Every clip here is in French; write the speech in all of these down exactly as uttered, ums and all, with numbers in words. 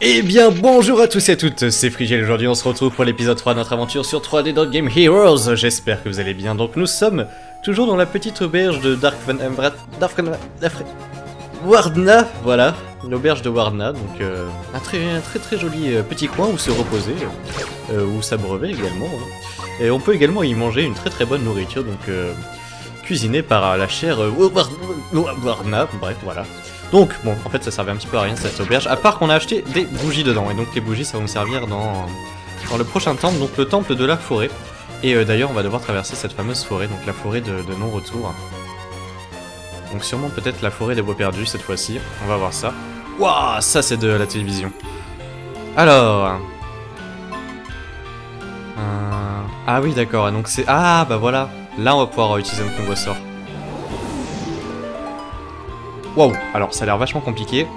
Eh bien bonjour à tous et à toutes, c'est Frigel. Aujourd'hui on se retrouve pour l'épisode trois de notre aventure sur trois D Dot Game Heroes. J'espère que vous allez bien. Donc nous sommes toujours dans la petite auberge de Dark Van Embrath... Dark Wardna, voilà, l'auberge de Wardna. Donc euh, un, très, un très très joli euh, petit coin où se reposer, euh, où s'abreuver également. Hein. Et on peut également y manger une très très bonne nourriture, donc euh, cuisinée par la chère euh, Wardna, bref voilà. Donc, bon, en fait ça servait un petit peu à rien cette auberge, à part qu'on a acheté des bougies dedans, et donc les bougies ça va nous servir dans, dans le prochain temple, donc le temple de la forêt. Et euh, d'ailleurs on va devoir traverser cette fameuse forêt, donc la forêt de, de non-retour. Donc sûrement peut-être la forêt des bois perdus cette fois-ci, on va voir ça. Waouh, ça c'est de la télévision. Alors... Euh... Ah oui d'accord, donc c'est... Ah bah voilà, là on va pouvoir utiliser notre nouveau sort. Wow, alors ça a l'air vachement compliqué.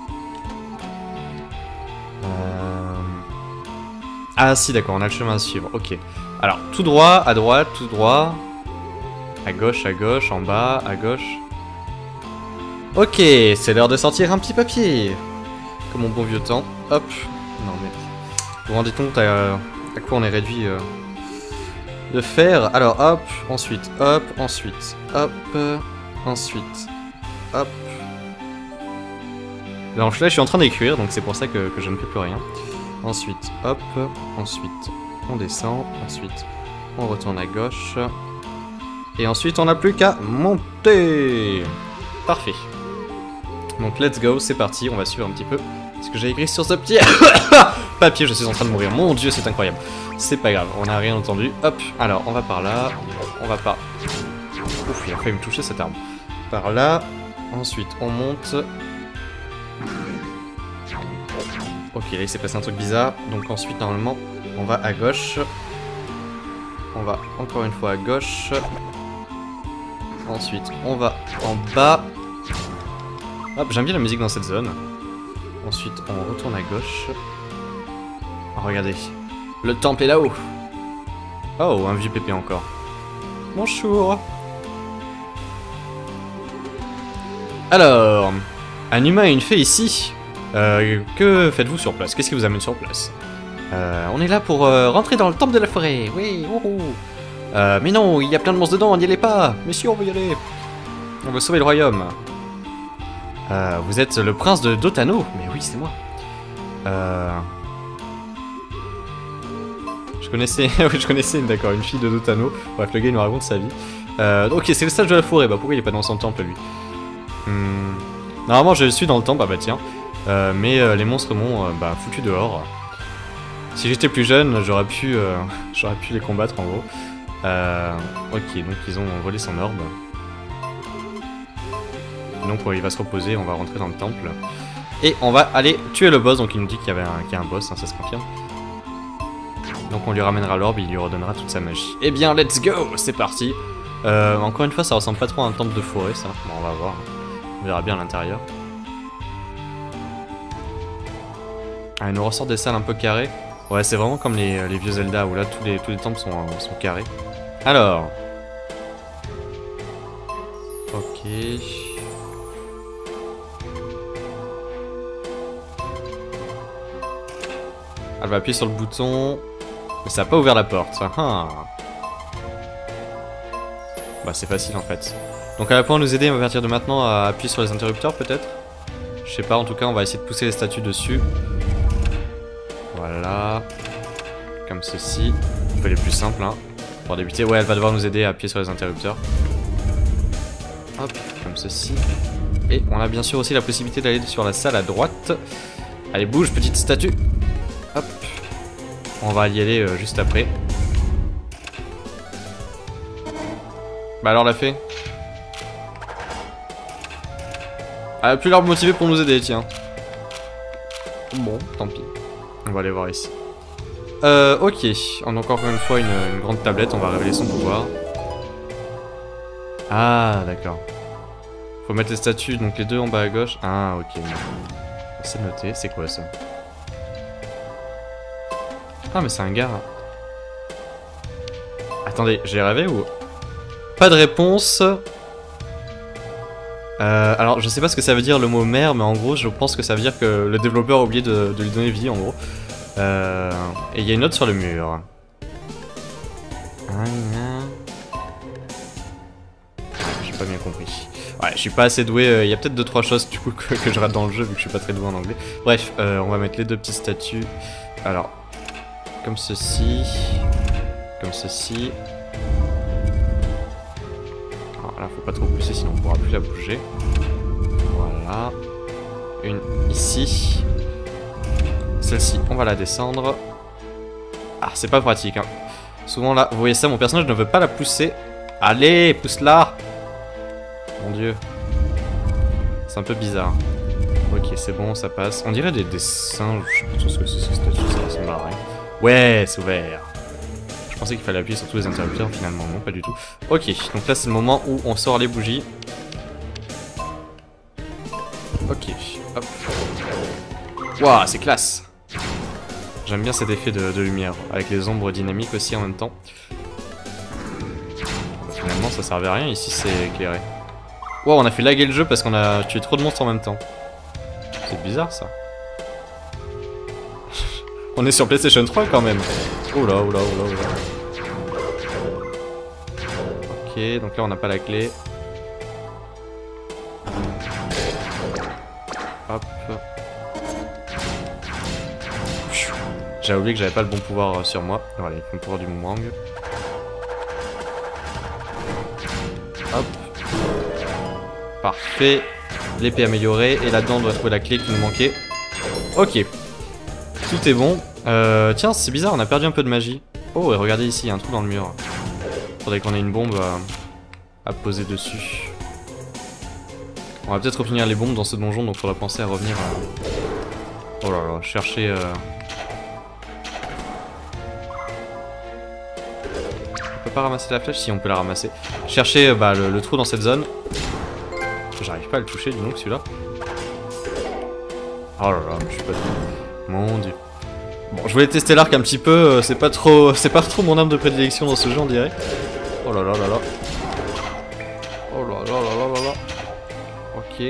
Euh... Ah si d'accord, on a le chemin à suivre, ok. Alors tout droit, à droite, tout droit. À gauche, à gauche, en bas, à gauche. Ok, c'est l'heure de sortir un petit papier. Comme mon bon vieux temps. Hop. Non mais... Vous vous rendez compte à, à quoi on est réduit euh, de faire. Alors hop, ensuite, hop, ensuite, hop, ensuite, hop. Alors là je suis en train d'écrire, donc c'est pour ça que, que je ne fais plus rien. Ensuite, hop, ensuite on descend, ensuite on retourne à gauche. Et ensuite on n'a plus qu'à monter. Parfait. Donc let's go, c'est parti, on va suivre un petit peu ce que j'ai écrit sur ce petit papier. Je suis en train de mourir, mon dieu c'est incroyable. C'est pas grave, on n'a rien entendu. Hop, alors on va par là, on va par... Ouf, il a failli me toucher cette arme. Par là, ensuite on monte. Ok, là il s'est passé un truc bizarre. Donc ensuite, normalement, on va à gauche. On va encore une fois à gauche. Ensuite, on va en bas. Hop, j'aime bien la musique dans cette zone. Ensuite, on retourne à gauche. Oh, regardez. Le temple est là-haut. Oh, un vieux pépé encore. Bonjour. Alors, un humain et une fée ici. Euh, que faites-vous sur place? Qu'est-ce qui vous amène sur place? euh, On est là pour euh, rentrer dans le temple de la forêt. Oui, oh, oh. Euh, mais non, il y a plein de monstres dedans, n'y allez pas. Monsieur, on veut y aller. On veut sauver le royaume. Euh, vous êtes le prince de Dotano? Mais oui, c'est moi. Euh... Je connaissais, oui, je connaissais, d'accord, une fille de Dotano. Bref, le gars il nous raconte sa vie. Euh, ok, c'est le stage de la forêt. Bah pourquoi il est pas dans son temple lui? hmm... Normalement, je suis dans le temple. Ah bah tiens. Euh, mais euh, les monstres m'ont euh, bah, foutu dehors. Si j'étais plus jeune, j'aurais pu, euh, j'aurais pu les combattre en gros. Euh, ok, donc ils ont volé son orbe. Donc euh, il va se reposer, on va rentrer dans le temple. Et on va aller tuer le boss, donc il nous dit qu'il y avait un, qu'il y a un boss, hein, ça se confirme. Donc on lui ramènera l'orbe, il lui redonnera toute sa magie. Eh bien, let's go, c'est parti. Euh, encore une fois, ça ressemble pas trop à un temple de forêt, ça. Bon, on va voir. On verra bien à l'intérieur. Ah, il nous ressort des salles un peu carrées. Ouais, c'est vraiment comme les, les vieux Zelda où là tous les, tous les temples sont, euh, sont carrés. Alors. Ok. Elle va appuyer sur le bouton. Mais ça n'a pas ouvert la porte. Ah. Bah c'est facile en fait. Donc elle va pouvoir nous aider à partir de maintenant à appuyer sur les interrupteurs peut-être. Je sais pas, en tout cas on va essayer de pousser les statues dessus. Voilà, comme ceci. On fait les plus simples hein, pour débuter. Ouais, elle va devoir nous aider à appuyer sur les interrupteurs. Hop, comme ceci. Et on a bien sûr aussi la possibilité d'aller sur la salle à droite. Allez, bouge, petite statue. Hop, on va y aller euh, juste après. Bah alors la fée. Elle a plus l'air motivée pour nous aider, tiens. Bon, tant pis. On va aller voir ici. Euh, ok. On a encore une fois une, une grande tablette. On va révéler son pouvoir. Ah, d'accord. Faut mettre les statues, donc les deux en bas à gauche. Ah, ok. C'est noté. C'est quoi ça? Ah, mais c'est un gars. Attendez, j'ai rêvé ou... Pas de réponse. Euh, alors je sais pas ce que ça veut dire le mot mère, mais en gros je pense que ça veut dire que le développeur a oublié de, de lui donner vie en gros. Euh, et il y a une note sur le mur. J'ai pas bien compris. Ouais, je suis pas assez doué, il euh, y a peut-être deux trois choses du coup que, que je rate dans le jeu vu que je suis pas très doué en anglais. Bref, euh, on va mettre les deux petites statues. Alors, comme ceci, comme ceci. Alors là, faut pas trop pousser sinon on pourra plus la bouger. Voilà. Une ici. Celle-ci, on va la descendre. Ah, c'est pas pratique, hein. Souvent là, vous voyez ça, mon personnage ne veut pas la pousser. Allez, pousse-la. Mon dieu. C'est un peu bizarre. Ok, c'est bon, ça passe. On dirait des, des singes. Je sais pas trop ce que c'est ces statues, ça ressemble à rien. Ouais, c'est ouvert. Je pensais qu'il fallait appuyer sur tous les interrupteurs, finalement, non, pas du tout. Ok, donc là, c'est le moment où on sort les bougies. Ok, hop. Waouh, c'est classe. J'aime bien cet effet de, de lumière, avec les ombres dynamiques aussi en même temps. Finalement, ça servait à rien, ici c'est éclairé. Wow, on a fait laguer le jeu parce qu'on a tué trop de monstres en même temps. C'est bizarre ça. On est sur PlayStation trois quand même. Oh là, oh là, oh là, oh là. Ok, donc là on n'a pas la clé. Hop. J'avais oublié que j'avais pas le bon pouvoir sur moi. Voilà, il faut le pouvoir du boomerang. Hop. Parfait. L'épée améliorée. Et là-dedans, on doit trouver la clé qui nous manquait. Ok. Tout est bon. Euh, tiens, c'est bizarre, on a perdu un peu de magie. Oh, et regardez ici, il y a un trou dans le mur. Faudrait qu'on ait une bombe à, à poser dessus. On va peut-être obtenir les bombes dans ce donjon, donc faudra penser à revenir à... Oh là là, chercher... Euh... On peut pas ramasser la flèche? Si, on peut la ramasser. Chercher bah, le, le trou dans cette zone. J'arrive pas à le toucher, dis donc, celui-là. Oh là là, je suis pas... Mon dieu. Bon, je voulais tester l'arc un petit peu, c'est pas trop c'est pas trop mon arme de prédilection dans ce jeu, on dirait. Oh là là là là. Oh là là là là là là. Ok.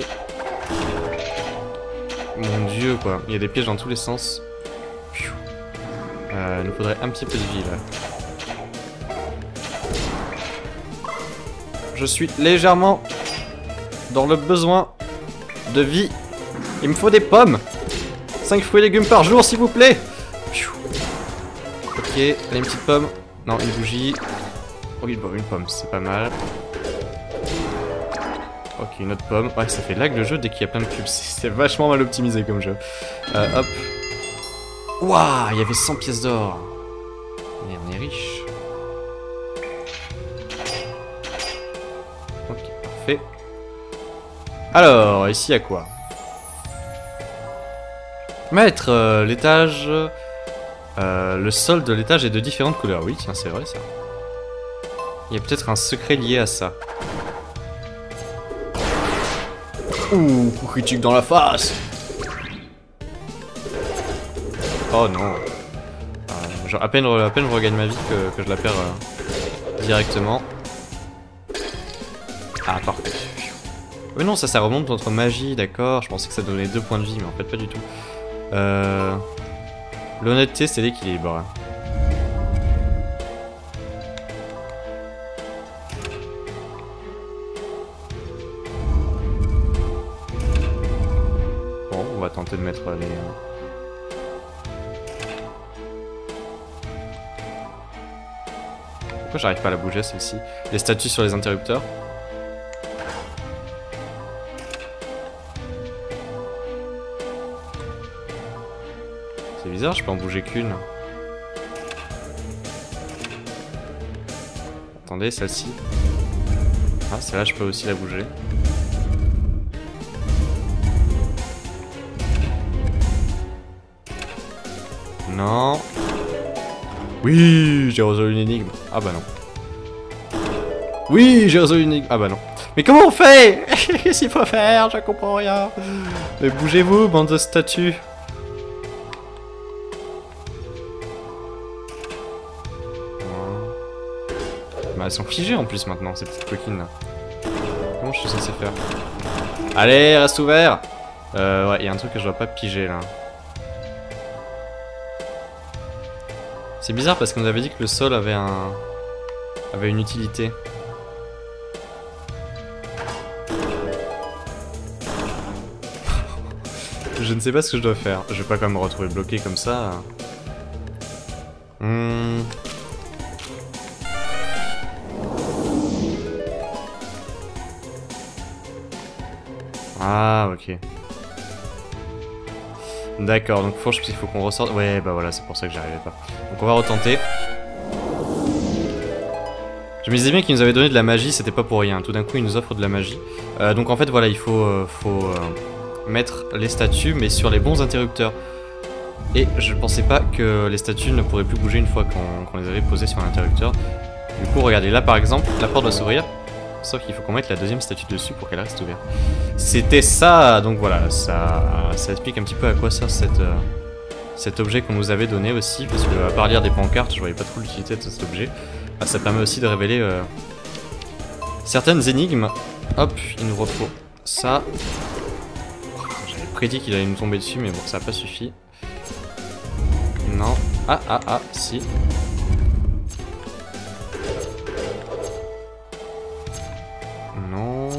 Mon dieu, quoi. Il y a des pièges dans tous les sens. Euh, il nous faudrait un petit peu de vie, là. Je suis légèrement dans le besoin de vie. Il me faut des pommes. cinq fruits et légumes par jour, s'il vous plaît. Ok, allez, une petite pomme. Non, une bougie. Oui, bon, une pomme, c'est pas mal. Ok, une autre pomme. Ouais, ça fait lag le jeu dès qu'il y a plein de cubes. C'est vachement mal optimisé comme jeu. Euh, hop. Waouh, il y avait cent pièces d'or. Mais on est riche. Ok, parfait. Alors, ici, il y a quoi? Maître, euh, l'étage... Euh, le sol de l'étage est de différentes couleurs. Oui, tiens, c'est vrai ça. Il y a peut-être un secret lié à ça. Ouh, coup critique dans la face. Oh non. Euh, genre, à peine, à peine je regagne ma vie que, que je la perds euh, directement. Ah, parfait. Oui, non, ça, ça remonte notre magie, d'accord. Je pensais que ça donnait deux points de vie, mais en fait, pas du tout. Euh... L'honnêteté, c'est l'équilibre. Bon, on va tenter de mettre les... Pourquoi j'arrive pas à la bouger, celle-ci? Les statues sur les interrupteurs. C'est bizarre, je peux en bouger qu'une. Attendez, celle-ci. Ah, celle-là, je peux aussi la bouger. Non. Oui, j'ai résolu une énigme. Ah bah non. Oui, j'ai résolu une énigme. Ah bah non. Mais comment on fait? Qu'est-ce qu'il faut faire? Je comprends rien. Mais bougez-vous, bande de statues. Bah, elles sont figées en plus maintenant, ces petites coquines là. Comment je suis censé faire? Allez, reste ouvert. Euh, ouais, il y a un truc que je dois pas piger là. C'est bizarre parce qu'on nous avait dit que le sol avait un... avait une utilité. Je ne sais pas ce que je dois faire. Je vais pas quand même me retrouver bloqué comme ça. Hmm... Ah, ok. D'accord, donc faut, il faut qu'on ressorte. Ouais, bah voilà, c'est pour ça que j'arrivais pas. Donc on va retenter. Je me disais bien qu'ils nous avaient donné de la magie, c'était pas pour rien. Tout d'un coup, ils nous offrent de la magie. Euh, donc en fait, voilà, il faut, euh, faut euh, mettre les statues, mais sur les bons interrupteurs. Et je pensais pas que les statues ne pourraient plus bouger une fois qu'on qu'on les avait posées sur un interrupteur. Du coup, regardez, là par exemple, la porte doit s'ouvrir. Sauf qu'il faut qu'on mette la deuxième statue dessus pour qu'elle reste ouverte. C'était ça, donc voilà, ça, ça explique un petit peu à quoi sert cette, euh, cet objet qu'on nous avait donné aussi, parce que à part lire des pancartes, je voyais pas trop l'utilité de cet objet. Ah, ça permet aussi de révéler euh, certaines énigmes. Hop, il nous retrouve ça. J'avais prédit qu'il allait nous tomber dessus, mais bon, ça n'a pas suffi. Non. Ah, ah, ah, si. Non.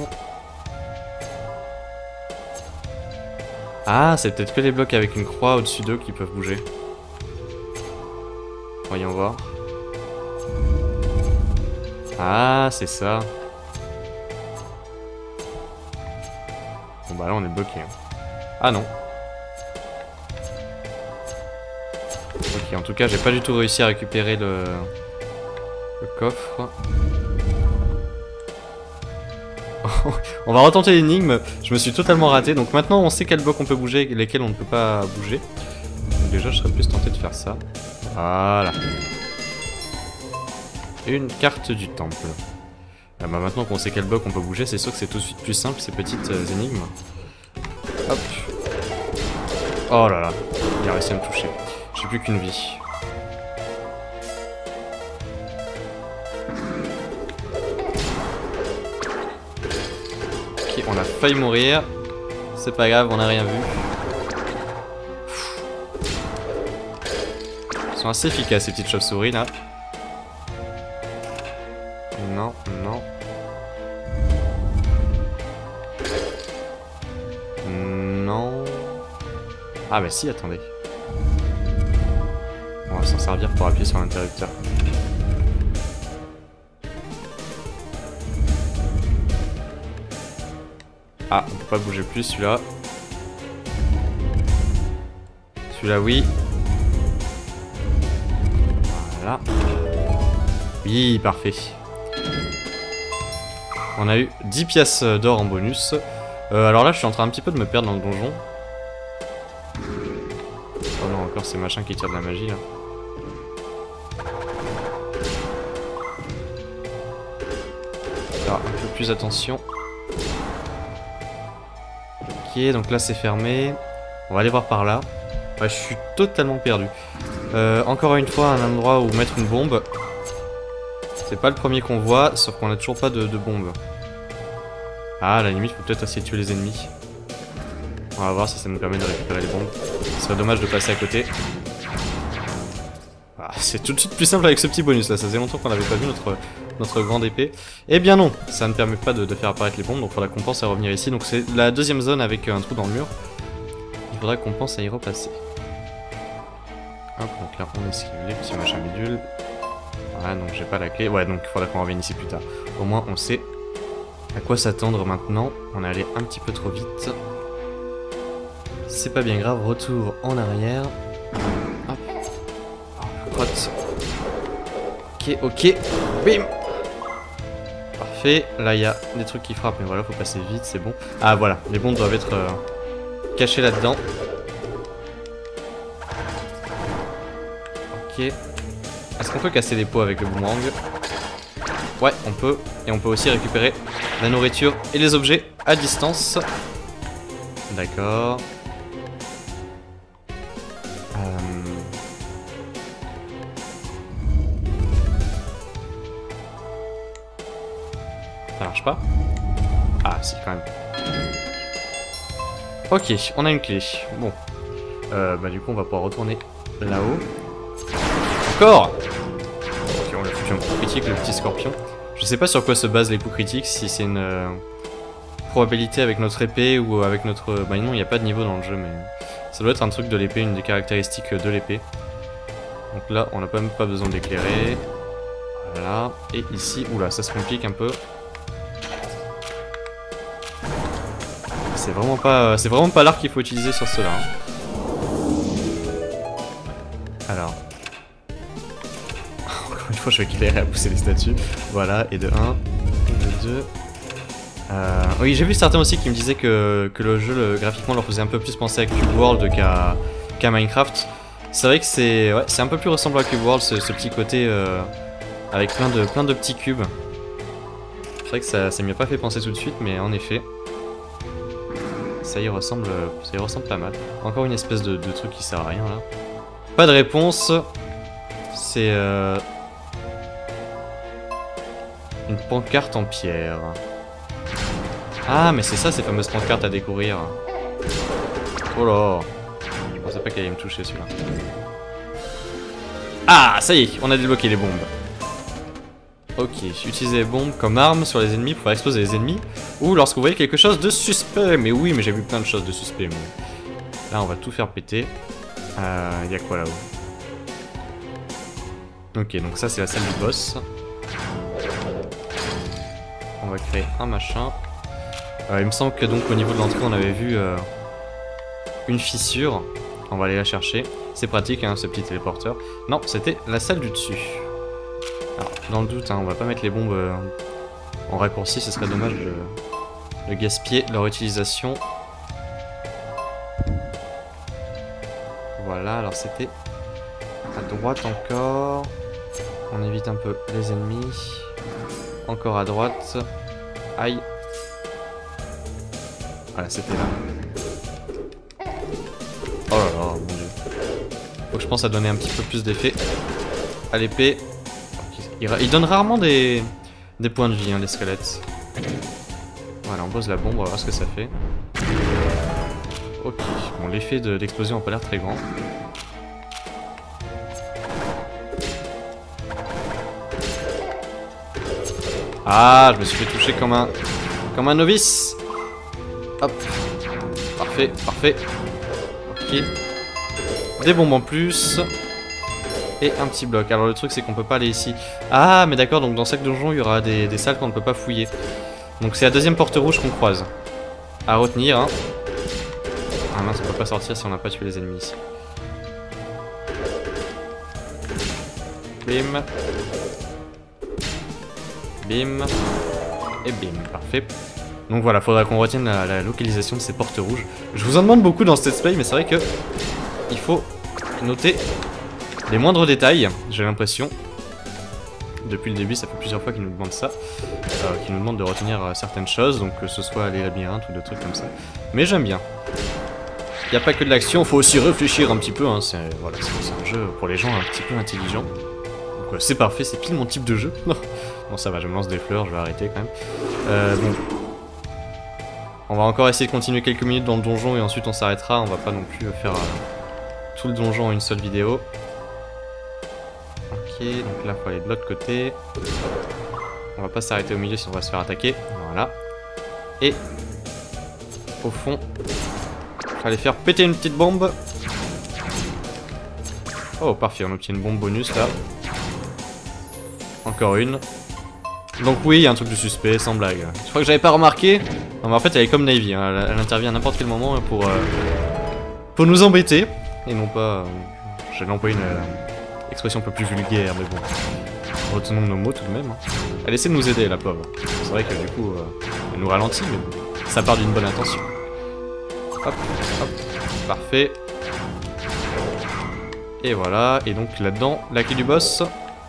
Ah, c'est peut-être que les blocs avec une croix au-dessus d'eux qui peuvent bouger. Voyons voir. Ah, c'est ça. Bon bah là on est bloqué. Ah non. Ok, en tout cas j'ai pas du tout réussi à récupérer le, le coffre. On va retenter l'énigme, je me suis totalement raté, donc maintenant on sait quels blocs on peut bouger et lesquels on ne peut pas bouger. Donc déjà je serais plus tenté de faire ça. Voilà. Une carte du temple. Ah bah maintenant qu'on sait quel bloc on peut bouger, c'est sûr que c'est tout de suite plus simple ces petites euh, énigmes. Hop. Oh là là, il a réussi à me toucher. J'ai plus qu'une vie. Ok, on a failli mourir. C'est pas grave, on a rien vu. Ils sont assez efficaces ces petites chauves-souris là. Non, non. Non. Ah bah si, attendez. On va s'en servir pour appuyer sur l'interrupteur. Ah, on peut pas bouger plus celui-là. Celui-là, oui. Voilà. Oui, parfait. On a eu dix pièces d'or en bonus. Euh, alors là, je suis en train un petit peu de me perdre dans le donjon. Oh non, encore ces machins qui tirent de la magie là. Faire un peu plus attention. Ok, donc là c'est fermé. On va aller voir par là. Ouais, je suis totalement perdu. Euh, encore une fois, un endroit où mettre une bombe. C'est pas le premier qu'on voit, sauf qu'on a toujours pas de, de bombe. Ah, à la limite, faut peut-être essayer de tuer les ennemis. On va voir si ça nous permet de récupérer les bombes. Ce serait dommage de passer à côté. Ah, c'est tout de suite plus simple avec ce petit bonus là, ça faisait longtemps qu'on n'avait pas vu notre, notre grande épée. Eh bien non, ça ne permet pas de, de faire apparaître les bombes, donc il faudra qu'on pense à revenir ici. Donc c'est la deuxième zone avec un trou dans le mur. Il faudra qu'on pense à y repasser. Hop, donc là on esquive les petits machins bidules. Voilà, donc j'ai pas la clé. Ouais, donc il faudra qu'on revienne ici plus tard. Au moins on sait à quoi s'attendre maintenant. On est allé un petit peu trop vite. C'est pas bien grave, retour en arrière. Hop. Crotte. Ok, ok. Bim. Parfait. Là il y a des trucs qui frappent, mais voilà, faut passer vite, c'est bon. Ah voilà, les bombes doivent être euh, cachées là-dedans. Ok. Est-ce qu'on peut casser des pots avec le boomerang? Ouais, on peut. Et on peut aussi récupérer la nourriture et les objets à distance. D'accord. Euh... Ça marche pas? Ah Ah, si, quand même. Ok, on a une clé. Bon. Euh, bah du coup, on va pouvoir retourner là-haut. Encore. Ok, on l'a foutu un coup critique, le petit scorpion. Je sais pas sur quoi se basent les coups critiques, si c'est une euh, probabilité avec notre épée ou avec notre... Bah non, il n'y a pas de niveau dans le jeu, mais... Ça doit être un truc de l'épée, une des caractéristiques de l'épée. Donc là, on n'a même pas besoin d'éclairer. Voilà. Et ici, oula, ça se complique un peu. C'est vraiment pas, c'est vraiment pas l'arc qu'il faut utiliser sur cela. Hein. Alors. Encore une fois, je vais galérer à pousser les statues. Voilà, et de un, de deux. Euh... Oui, j'ai vu certains aussi qui me disaient que, que le jeu, le, graphiquement, leur faisait un peu plus penser à Cube World qu'à qu'à Minecraft. C'est vrai que c'est ouais, c'est un peu plus ressemblant à Cube World, ce, ce petit côté euh, avec plein de, plein de petits cubes. C'est vrai que ça, ça m'y a pas fait penser tout de suite, mais en effet, ça y ressemble, ça y ressemble pas mal. Encore une espèce de, de truc qui sert à rien là. Pas de réponse. C'est euh, une pancarte en pierre. Ah, mais c'est ça ces fameuses pancartes à découvrir. Oh là, je pensais pas qu'elle allait me toucher celui-là. Ah, ça y est, on a débloqué les bombes. Ok, utilisez les bombes comme arme sur les ennemis pour faire exploser les ennemis. Ou lorsque vous voyez quelque chose de suspect. Mais oui, mais j'ai vu plein de choses de suspect. Mais... Là, on va tout faire péter. Euh, y a quoi là-haut? Ok, donc ça c'est la salle du boss. On va créer un machin. Euh, il me semble que donc au niveau de l'entrée on avait vu euh, une fissure. On va aller la chercher. C'est pratique hein, ce petit téléporteur. Non, c'était la salle du dessus. Alors, dans le doute, hein, on va pas mettre les bombes euh, en raccourci, ce serait dommage de, de gaspiller leur utilisation. Voilà, alors c'était à droite encore. On évite un peu les ennemis. Encore à droite. Aïe. Voilà, c'était là. Oh là là, mon dieu. Faut que je pense à donner un petit peu plus d'effet à l'épée. Il, il donne rarement des, des points de vie, hein, les squelettes. Voilà, on pose la bombe, on va voir ce que ça fait. Ok, bon, l'effet de l'explosion n'a pas l'air très grand. Ah, je me suis fait toucher comme un, comme un novice. Hop. Parfait, parfait. Ok. Des bombes en plus. Et un petit bloc. Alors le truc c'est qu'on peut pas aller ici. Ah mais d'accord, donc dans chaque donjon il y aura des, des salles qu'on ne peut pas fouiller. Donc c'est la deuxième porte rouge qu'on croise. À retenir hein. Ah mince, on peut pas sortir si on n'a pas tué les ennemis ici. Bim. Bim. Et bim, parfait. Donc voilà, faudra qu'on retienne la, la localisation de ces portes rouges. Je vous en demande beaucoup dans ce let's play, mais c'est vrai que il faut noter les moindres détails, j'ai l'impression. Depuis le début, ça fait plusieurs fois qu'ils nous demandent ça. Euh, qu'ils nous demandent de retenir euh, certaines choses, donc que ce soit les labyrinthes ou des trucs comme ça. Mais j'aime bien. Il n'y a pas que de l'action, faut aussi réfléchir un petit peu. Hein. C'est voilà, un jeu pour les gens un petit peu intelligents. Donc euh, c'est parfait, c'est pile mon type de jeu. Bon ça va, je me lance des fleurs, je vais arrêter quand même. Euh, bon. On va encore essayer de continuer quelques minutes dans le donjon et ensuite on s'arrêtera. On va pas non plus faire euh, tout le donjon en une seule vidéo. Ok, donc là faut aller de l'autre côté. On va pas s'arrêter au milieu sinon on va se faire attaquer. Voilà. Et au fond, fallait faire péter une petite bombe. Oh parfait, on obtient une bombe bonus là. Encore une. Donc oui, il y a un truc de suspect, sans blague. Je crois que j'avais pas remarqué. Non mais en fait elle est comme Navy, hein. elle, elle intervient à n'importe quel moment pour, euh, pour nous embêter. Et non pas... Euh, j'allais employer une euh, expression un peu plus vulgaire, mais bon. Retenons nos mots tout de même. Hein. Elle essaie de nous aider la pauvre. C'est vrai que du coup, euh, elle nous ralentit, mais bon, ça part d'une bonne intention. Hop, hop, parfait. Et voilà, et donc là-dedans, la clé du boss...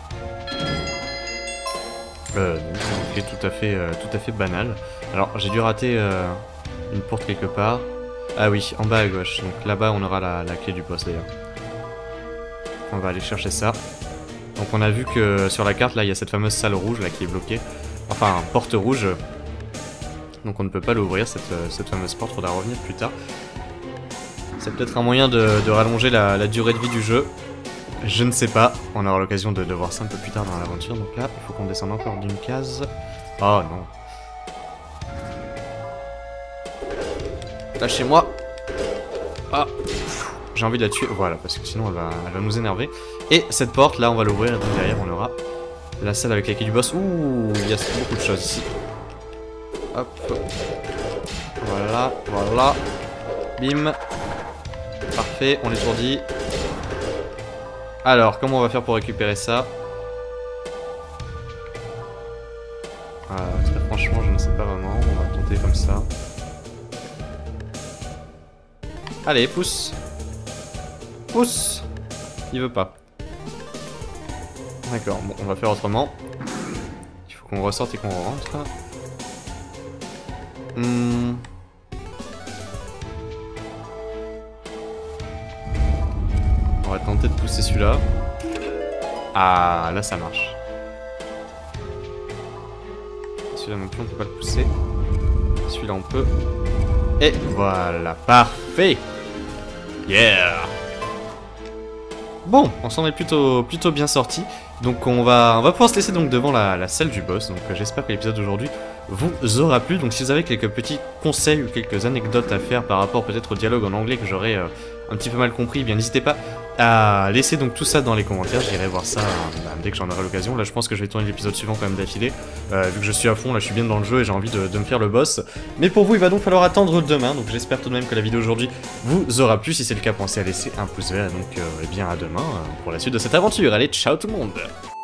Euh, c'est tout à fait, euh, tout à fait banal. Alors j'ai dû rater euh, une porte quelque part. Ah oui, en bas à gauche. Donc là-bas on aura la, la clé du boss d'ailleurs. On va aller chercher ça. Donc on a vu que sur la carte là il y a cette fameuse salle rouge là qui est bloquée. Enfin porte rouge. Donc on ne peut pas l'ouvrir, cette, cette fameuse porte, faudra revenir plus tard. C'est peut-être un moyen de, de rallonger la, la durée de vie du jeu. Je ne sais pas, on aura l'occasion de, de voir ça un peu plus tard dans l'aventure. Donc là, il faut qu'on descende encore d'une case. Oh non. Lâchez-moi. Ah, j'ai envie de la tuer, voilà, parce que sinon elle va, elle va nous énerver. Et cette porte, là, on va l'ouvrir, et donc derrière, on aura la salle avec la clé du boss. Ouh, il y a beaucoup de choses ici. Hop. Voilà, voilà. Bim. Parfait, on l'étourdit. Alors, comment on va faire pour récupérer ça? euh, Très franchement, je ne sais pas vraiment. On va tenter comme ça. Allez, pousse. Pousse. Il veut pas. D'accord, bon, on va faire autrement. Il faut qu'on ressorte et qu'on rentre. Hmm. On va tenter de pousser celui-là. Ah, là ça marche. Celui-là non plus, on peut pas le pousser. Celui-là on peut. Et voilà, parfait. Yeah. Bon, on s'en est plutôt, plutôt bien sorti. Donc on va, on va pouvoir se laisser donc devant la, la salle du boss. Donc euh, j'espère que l'épisode d'aujourd'hui vous aura plu. Donc si vous avez quelques petits conseils ou quelques anecdotes à faire par rapport peut-être au dialogue en anglais que j'aurais euh, un petit peu mal compris, eh bien n'hésitez pas à laisser donc tout ça dans les commentaires. J'irai voir ça euh, bah, dès que j'en aurai l'occasion. Là je pense que je vais tourner l'épisode suivant quand même d'affilée. Euh, vu que je suis à fond, là je suis bien dans le jeu et j'ai envie de, de me faire le boss. Mais pour vous il va donc falloir attendre demain. Donc j'espère tout de même que la vidéo aujourd'hui vous aura plu. Si c'est le cas, pensez à laisser un pouce vert. Donc euh, eh bien à demain euh, pour la suite de cette aventure. Allez, ciao tout le monde.